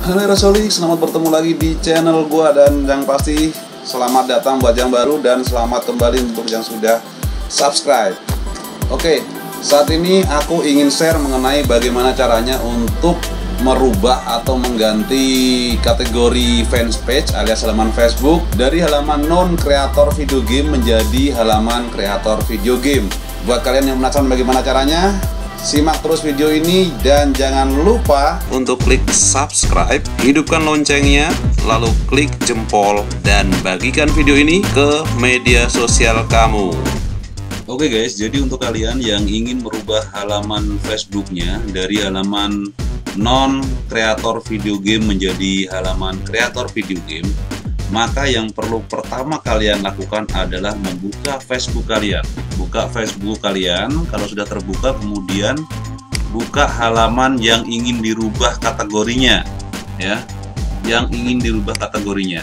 Halo Rasoli, selamat bertemu lagi di channel gua, dan yang pasti selamat datang buat yang baru dan selamat kembali untuk yang sudah subscribe. Oke, saat ini aku ingin share mengenai bagaimana caranya untuk merubah atau mengganti kategori fanspage alias halaman Facebook dari halaman non kreator video game menjadi halaman kreator video game. Buat kalian yang penasaran bagaimana caranya, simak terus video ini dan jangan lupa untuk klik subscribe, hidupkan loncengnya, lalu klik jempol dan bagikan video ini ke media sosial kamu. Oke guys, jadi untuk kalian yang ingin merubah halaman Facebooknya dari halaman non kreator video game menjadi halaman kreator video game, maka yang perlu pertama kalian lakukan adalah membuka Facebook kalian. Buka Facebook kalian, kalau sudah terbuka kemudian buka halaman yang ingin dirubah kategorinya, ya, yang ingin dirubah kategorinya.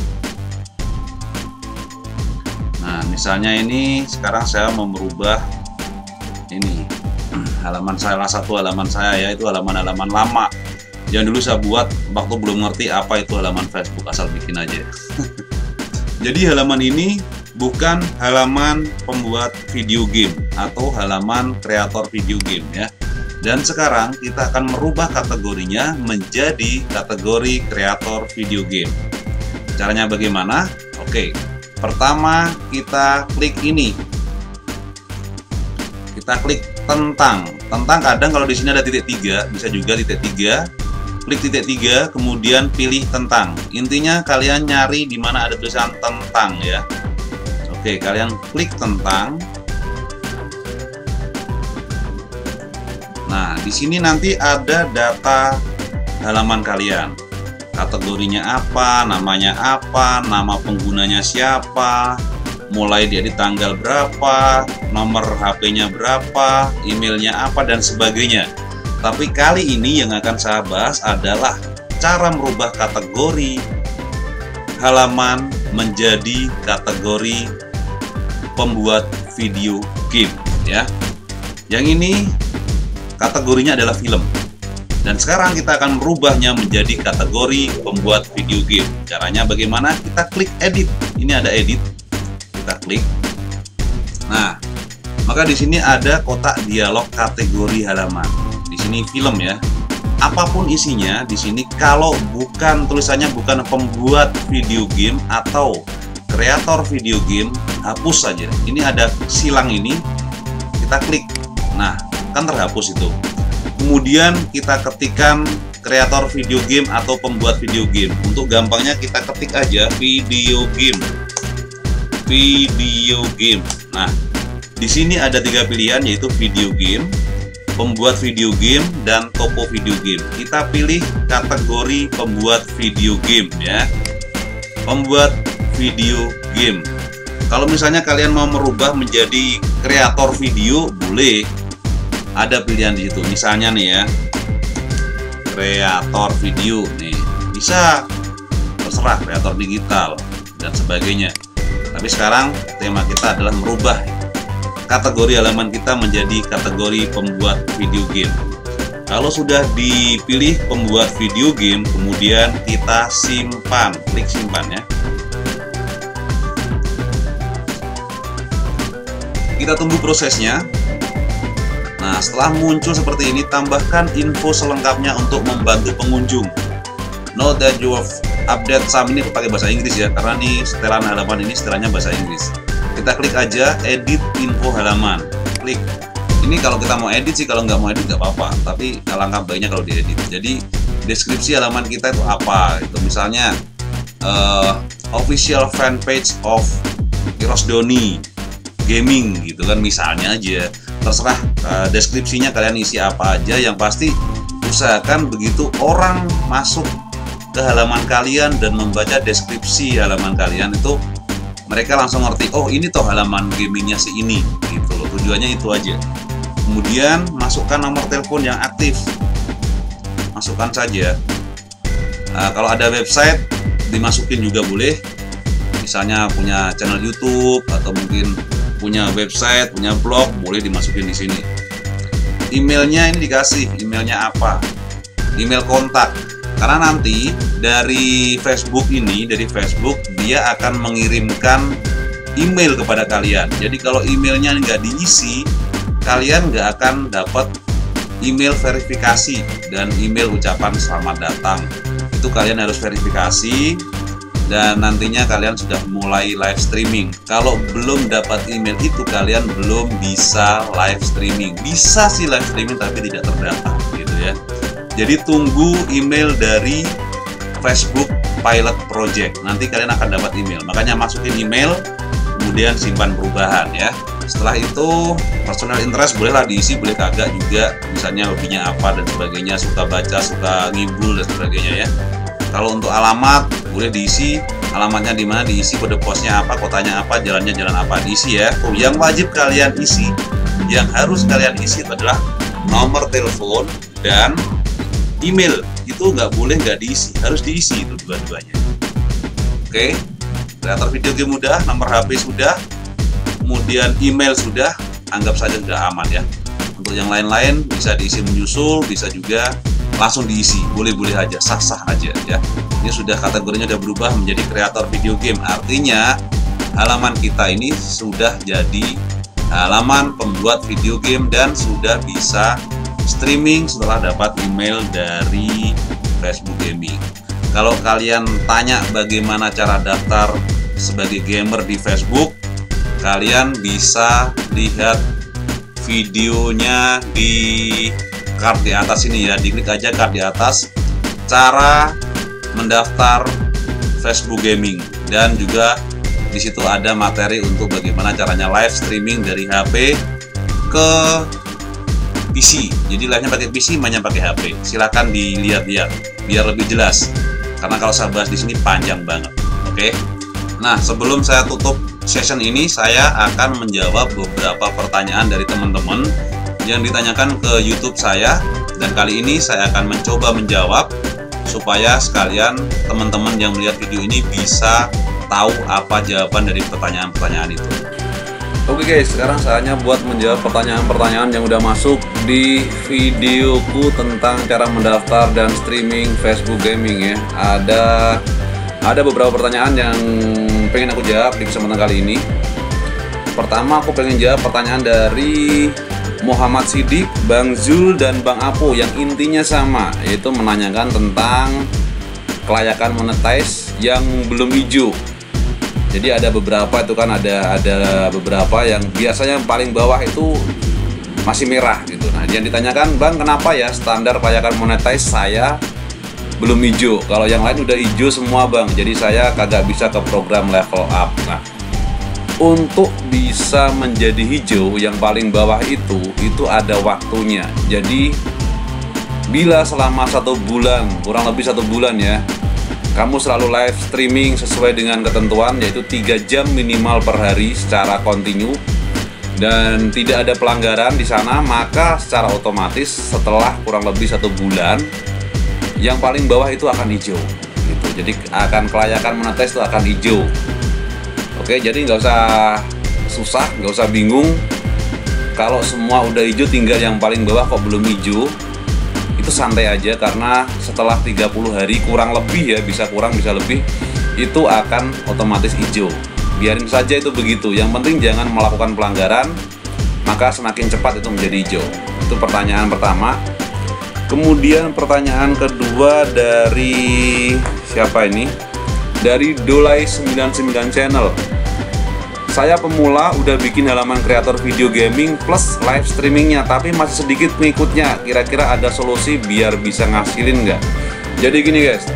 Nah, misalnya ini sekarang saya mau merubah ini halaman salah satu halaman saya, yaitu halaman-halaman lama yang dulu saya buat waktu belum ngerti apa itu halaman Facebook, asal bikin aja. Jadi halaman ini bukan halaman pembuat video game atau halaman kreator video game, ya. Dan sekarang kita akan merubah kategorinya menjadi kategori kreator video game. Caranya bagaimana? Oke, pertama kita klik ini. Kita klik tentang. Tentang kadang kalau di sini ada titik 3, bisa juga titik 3. Klik titik 3, kemudian pilih tentang. Intinya kalian nyari di mana ada tulisan tentang, ya. Oke, kalian klik tentang. Nah, di sini nanti ada data halaman kalian. Kategorinya apa, namanya apa, nama penggunanya siapa, mulai dari tanggal berapa, nomor HP-nya berapa, emailnya apa, dan sebagainya. Tapi kali ini yang akan saya bahas adalah cara merubah kategori halaman menjadi kategori pembuat video game, ya. Yang ini kategorinya adalah film. Dan sekarang kita akan merubahnya menjadi kategori pembuat video game. Caranya bagaimana? Kita klik edit. Ini ada edit. Kita klik. Nah, maka di sini ada kotak dialog kategori halaman. Di sini film, ya. Apapun isinya di sini, kalau bukan tulisannya bukan pembuat video game atau kreator video game, hapus saja. Ini ada silang ini, kita klik. Nah, kan terhapus itu. Kemudian kita ketikkan kreator video game atau pembuat video game. Untuk gampangnya kita ketik aja video game. Video game. Nah, di sini ada 3 pilihan, yaitu video game, pembuat video game, dan toko video game. Kita pilih kategori pembuat video game, ya. Pembuat video game. Kalau misalnya kalian mau merubah menjadi kreator video, boleh. Ada pilihan di situ. Misalnya nih, ya, kreator video nih. Bisa, terserah, kreator digital dan sebagainya. Tapi sekarang tema kita adalah merubah kategori halaman kita menjadi kategori pembuat video game. Kalau sudah dipilih pembuat video game, kemudian kita simpan, klik simpan, ya. Kita tunggu prosesnya. Nah, setelah muncul seperti ini, tambahkan info selengkapnya untuk membantu pengunjung. Note that you have update some, ini pakai bahasa Inggris, ya, karena nih setelan halaman ini setelannya bahasa Inggris. Kita klik aja edit info halaman, klik. Ini kalau kita mau edit sih, kalau nggak mau edit nggak apa-apa, tapi alangkah baiknya kalau diedit. Jadi deskripsi halaman kita itu apa, itu misalnya official fanpage of Heroes Doni Gaming, gitu kan, misalnya aja. Terserah deskripsinya kalian isi apa aja, yang pasti usahakan begitu orang masuk ke halaman kalian dan membaca deskripsi halaman kalian itu, mereka langsung ngerti, oh ini toh halaman gamingnya si ini, gitu loh. Tujuannya itu aja. Kemudian masukkan nomor telepon yang aktif, masukkan saja. Kalau ada website dimasukin juga boleh, misalnya punya channel YouTube atau mungkin punya website, punya blog, boleh dimasukin di sini. Emailnya ini dikasih, emailnya apa? Email kontak. Karena nanti dari Facebook ini, dia akan mengirimkan email kepada kalian. Jadi kalau emailnya nggak diisi, kalian nggak akan dapat email verifikasi dan email ucapan selamat datang. Itu kalian harus verifikasi, dan nantinya kalian sudah mulai live streaming. Kalau belum dapat email itu, kalian belum bisa live streaming. Bisa sih live streaming tapi tidak terdata gitu ya. Jadi tunggu email dari Facebook Pilot Project. Nanti kalian akan dapat email. Makanya masukin email, kemudian simpan perubahan ya. Setelah itu personal interest bolehlah diisi, boleh kagak juga. Misalnya hobinya apa dan sebagainya, suka baca, suka ngibul dan sebagainya ya. Kalau untuk alamat boleh diisi, alamatnya di mana diisi, kode posnya apa, kotanya apa, jalannya jalan apa, diisi ya. Yang wajib kalian isi, yang harus kalian isi itu adalah nomor telepon dan email. Itu nggak boleh nggak diisi, harus diisi itu dua-duanya. Oke, kreator video game mudah, nomor HP sudah, kemudian email sudah, anggap saja sudah aman ya. Untuk yang lain-lain bisa diisi menyusul, bisa juga langsung diisi, boleh-boleh aja, sah-sah aja ya. Ini sudah kategorinya udah berubah menjadi kreator video game, artinya halaman kita ini sudah jadi halaman pembuat video game dan sudah bisa streaming setelah dapat email dari Facebook Gaming. Kalau kalian tanya bagaimana cara daftar sebagai gamer di Facebook, kalian bisa lihat videonya di card di atas ini ya. Diklik aja card di atas, cara mendaftar Facebook Gaming, dan juga di situ ada materi untuk bagaimana caranya live streaming dari HP ke PC. Jadi live-nya pakai PC, mainnya pakai HP. Silakan dilihat-lihat biar lebih jelas. Karena kalau saya bahas di sini panjang banget. Oke. Nah, sebelum saya tutup session ini, saya akan menjawab beberapa pertanyaan dari teman-teman yang ditanyakan ke YouTube saya, dan kali ini saya akan mencoba menjawab supaya sekalian teman-teman yang melihat video ini bisa tahu apa jawaban dari pertanyaan-pertanyaan itu. Oke guys, sekarang saatnya buat menjawab pertanyaan-pertanyaan yang udah masuk di videoku tentang cara mendaftar dan streaming Facebook Gaming ya. Ada beberapa pertanyaan yang pengen aku jawab di kesempatan kali ini. Pertama, aku pengen jawab pertanyaan dari Muhammad Sidik, Bang Zul, dan Bang Apo yang intinya sama, yaitu menanyakan tentang kelayakan monetize yang belum hijau. Jadi ada beberapa itu kan, ada beberapa yang biasanya paling bawah itu masih merah gitu. Nah, yang ditanyakan, Bang, kenapa ya standar kelayakan monetize saya belum hijau? Kalau yang lain udah hijau semua, Bang. Jadi saya kagak bisa ke program level up. Nah, untuk bisa menjadi hijau yang paling bawah itu ada waktunya. Jadi bila selama 1 bulan, kurang lebih 1 bulan ya, kamu selalu live streaming sesuai dengan ketentuan, yaitu 3 jam minimal per hari secara kontinu, dan tidak ada pelanggaran di sana, maka secara otomatis setelah kurang lebih 1 bulan yang paling bawah itu akan hijau gitu. Jadi akan kelayakan monetize itu akan hijau. Oke, jadi nggak usah susah, nggak usah bingung. Kalau semua udah hijau, tinggal yang paling bawah kok belum hijau. Itu santai aja, karena setelah 30 hari kurang lebih ya, bisa kurang bisa lebih, itu akan otomatis hijau. Biarin saja itu begitu. Yang penting jangan melakukan pelanggaran, maka semakin cepat itu menjadi hijau. Itu pertanyaan pertama. Kemudian pertanyaan kedua dari siapa ini? Dari Dolai99 Channel. Saya pemula, udah bikin halaman kreator video gaming plus live streamingnya, tapi masih sedikit pengikutnya. Kira-kira ada solusi biar bisa ngasilin nggak? Jadi gini guys,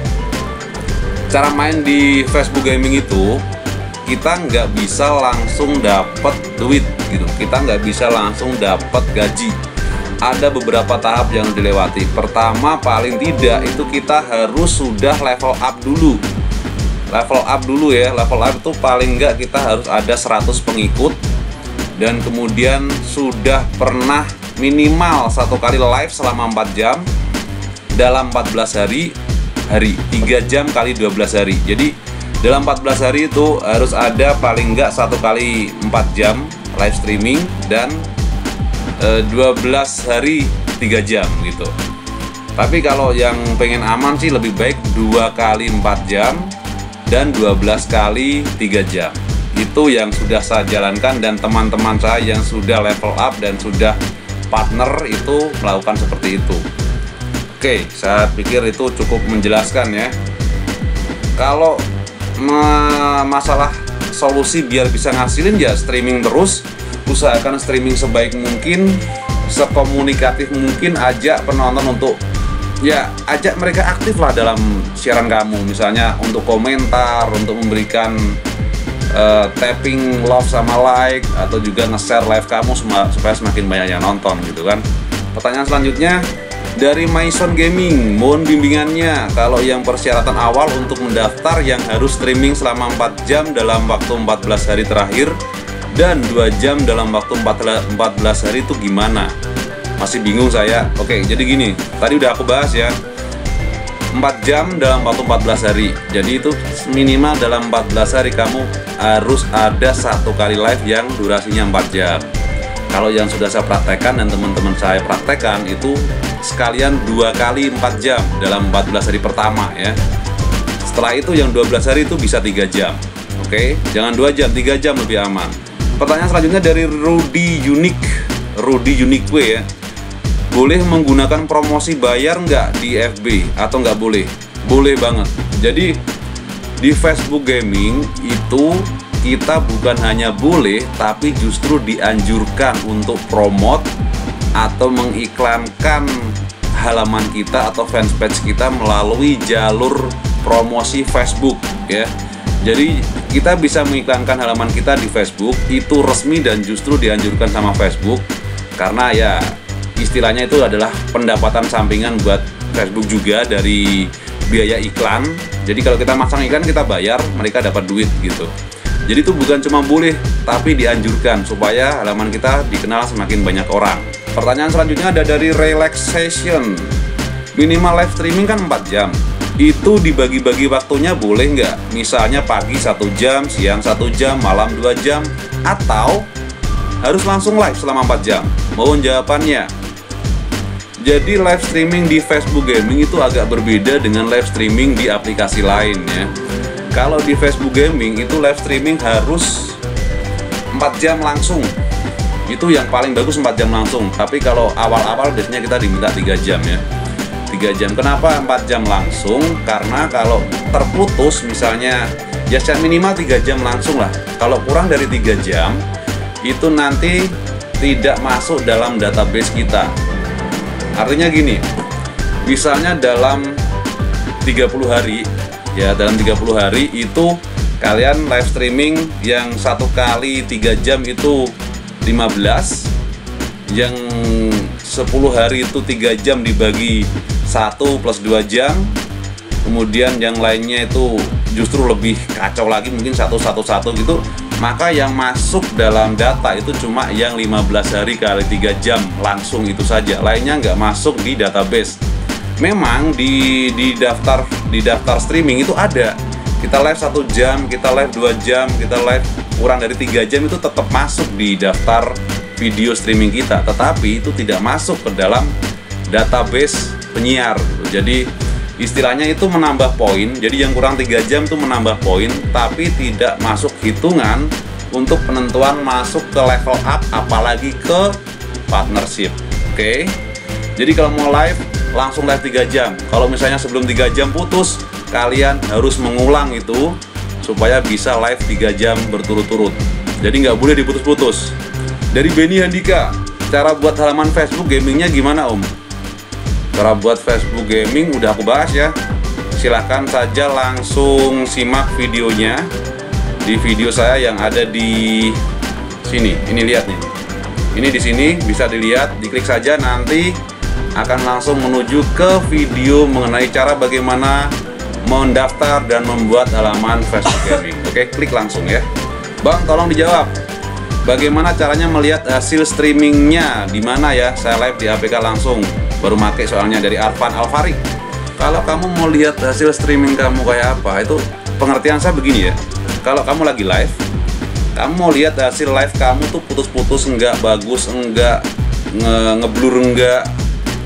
cara main di Facebook Gaming itu kita nggak bisa langsung dapat duit gitu. Kita nggak bisa langsung dapat gaji. Ada beberapa tahap yang dilewati. Pertama, paling tidak itu kita harus sudah level up dulu. Level up dulu ya. Level up itu paling enggak kita harus ada 100 pengikut, dan kemudian sudah pernah minimal 1 kali live selama 4 jam dalam 14 hari 3 jam kali 12 hari. Jadi dalam 14 hari itu harus ada paling enggak 1 kali 4 jam live streaming, dan 12 hari 3 jam gitu. Tapi kalau yang pengen aman sih lebih baik 2 kali 4 jam dan 12 kali 3 jam. Itu yang sudah saya jalankan, dan teman-teman saya yang sudah level up dan sudah partner itu melakukan seperti itu. Oke, saya pikir itu cukup menjelaskan ya. Kalau masalah solusi biar bisa ngasilin, ya streaming terus, usahakan streaming sebaik mungkin, sekomunikatif mungkin, ajak penonton untuk ajak mereka aktif lah dalam siaran kamu, misalnya untuk komentar, untuk memberikan tapping love sama like, atau juga nge-share live kamu supaya semakin banyak yang nonton gitu kan. Pertanyaan selanjutnya dari Maison Gaming, mohon bimbingannya kalau yang persyaratan awal untuk mendaftar yang harus streaming selama 4 jam dalam waktu 14 hari terakhir dan 2 jam dalam waktu 14 hari itu gimana? Masih bingung saya. Oke, jadi gini, tadi udah aku bahas ya, 4 jam dalam waktu 14 hari. Jadi itu minimal dalam 14 hari kamu harus ada 1 kali live yang durasinya 4 jam. Kalau yang sudah saya praktekkan dan teman-teman saya praktekkan itu sekalian 2 kali 4 jam dalam 14 hari pertama ya. Setelah itu yang 12 hari itu bisa 3 jam. Oke, jangan 2 jam, 3 jam lebih aman. Pertanyaan selanjutnya dari Rudy Unique ya. Boleh menggunakan promosi bayar nggak di FB atau nggak boleh? Boleh banget. Jadi di Facebook Gaming itu kita bukan hanya boleh, tapi justru dianjurkan untuk promote atau mengiklankan halaman kita atau fanspage kita melalui jalur promosi Facebook ya. Jadi kita bisa mengiklankan halaman kita di Facebook, itu resmi dan justru dianjurkan sama Facebook, karena ya istilahnya itu adalah pendapatan sampingan buat Facebook juga dari biaya iklan. Jadi kalau kita masang iklan kita bayar, mereka dapat duit gitu. Jadi itu bukan cuma boleh, tapi dianjurkan supaya halaman kita dikenal semakin banyak orang. Pertanyaan selanjutnya ada dari Relaxation. Minimal live streaming kan 4 jam. Itu dibagi-bagi waktunya boleh nggak? Misalnya pagi 1 jam, siang 1 jam, malam 2 jam, atau harus langsung live selama 4 jam? Mohon jawabannya. Jadi live streaming di Facebook Gaming itu agak berbeda dengan live streaming di aplikasi lain ya. Kalau di Facebook Gaming itu live streaming harus 4 jam langsung. Itu yang paling bagus 4 jam langsung. Tapi kalau awal-awal biasanya kita diminta 3 jam ya. 3 jam. Kenapa 4 jam langsung? Karena kalau terputus misalnya ya minimal 3 jam langsung lah. Kalau kurang dari 3 jam itu nanti tidak masuk dalam database kita. Artinya gini, misalnya dalam 30 hari ya, dalam 30 hari itu kalian live streaming yang 1 kali 3 jam itu 15, yang 10 hari itu 3 jam dibagi 1 plus 2 jam, kemudian yang lainnya itu justru lebih kacau lagi, mungkin 1 gitu, maka yang masuk dalam data itu cuma yang 15 hari kali 3 jam langsung itu saja, lainnya nggak masuk di database. Memang di daftar streaming itu ada, kita live 1 jam, kita live 2 jam, kita live kurang dari 3 jam itu tetap masuk di daftar video streaming kita, tetapi itu tidak masuk ke dalam database penyiar. Jadi istilahnya itu menambah poin, jadi yang kurang 3 jam itu menambah poin, tapi tidak masuk hitungan untuk penentuan masuk ke level up, apalagi ke partnership. Oke, jadi kalau mau live langsung live 3 jam. Kalau misalnya sebelum 3 jam putus, kalian harus mengulang itu supaya bisa live 3 jam berturut-turut. Jadi nggak boleh diputus-putus. Dari Benny Handika, cara buat halaman Facebook gamingnya gimana Om? Cara buat Facebook Gaming udah aku bahas ya. Silahkan saja langsung simak videonya di video saya yang ada di sini. Ini lihat nih. Ini di sini bisa dilihat, diklik saja nanti akan langsung menuju ke video mengenai cara bagaimana mendaftar dan membuat halaman Facebook Gaming. Oke, klik langsung ya. Bang, tolong dijawab. Bagaimana caranya melihat hasil streamingnya? Di mana ya? Saya live di APK langsung. Baru make soalnya, dari Arfan Alfarik. Kalau kamu mau lihat hasil streaming kamu kayak apa, itu pengertian saya begini ya. Kalau kamu lagi live, kamu mau lihat hasil live kamu tuh putus-putus enggak, bagus enggak, ngeblur enggak,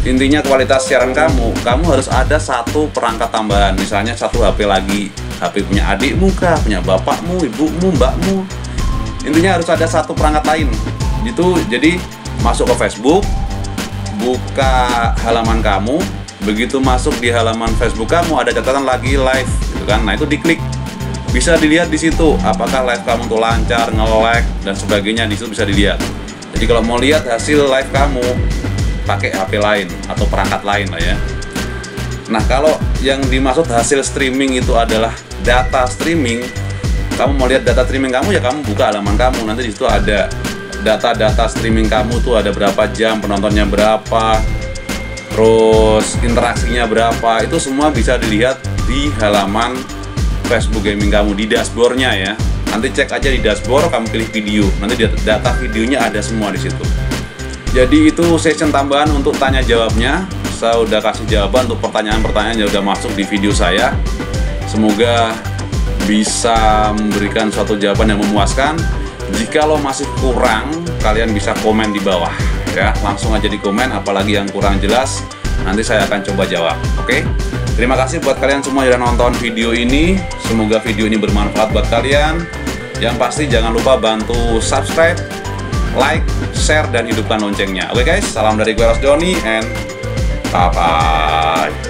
Intinya kualitas siaran kamu harus ada satu perangkat tambahan, misalnya satu HP lagi, HP punya adikmu kah, punya bapakmu, ibumu, mbakmu. Intinya harus ada satu perangkat lain gitu. Jadi masuk ke Facebook, buka halaman kamu, begitu masuk di halaman Facebook kamu ada catatan lagi live gitu kan. Nah itu diklik, bisa dilihat di situ apakah live kamu tuh lancar, nge-lag dan sebagainya, di situ bisa dilihat. Jadi kalau mau lihat hasil live kamu, pakai HP lain atau perangkat lain lah ya. Nah kalau yang dimaksud hasil streaming itu adalah data streaming, kamu mau lihat data streaming kamu ya kamu buka halaman kamu, nanti di situ ada data streaming kamu tuh ada berapa jam, penontonnya berapa, terus interaksinya berapa, itu semua bisa dilihat di halaman Facebook gaming kamu, di dashboardnya ya. Nanti cek aja di dashboard, kamu pilih video, nanti data videonya ada semua di situ. Jadi itu session tambahan untuk tanya jawabnya. Saya udah kasih jawaban untuk pertanyaan-pertanyaan yang udah masuk di video saya. Semoga bisa memberikan suatu jawaban yang memuaskan. Jika lo masih kurang, kalian bisa komen di bawah ya. Langsung aja di komen, apalagi yang kurang jelas nanti saya akan coba jawab. Oke? Terima kasih buat kalian semua yang udah nonton video ini. Semoga video ini bermanfaat buat kalian. Yang pasti jangan lupa bantu subscribe, like, share, dan hidupkan loncengnya. Oke guys, salam dari gue Rosdoni and bye-bye.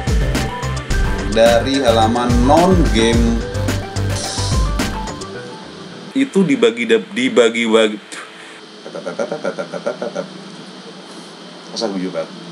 Dari halaman non-game itu dibagi masa gue juga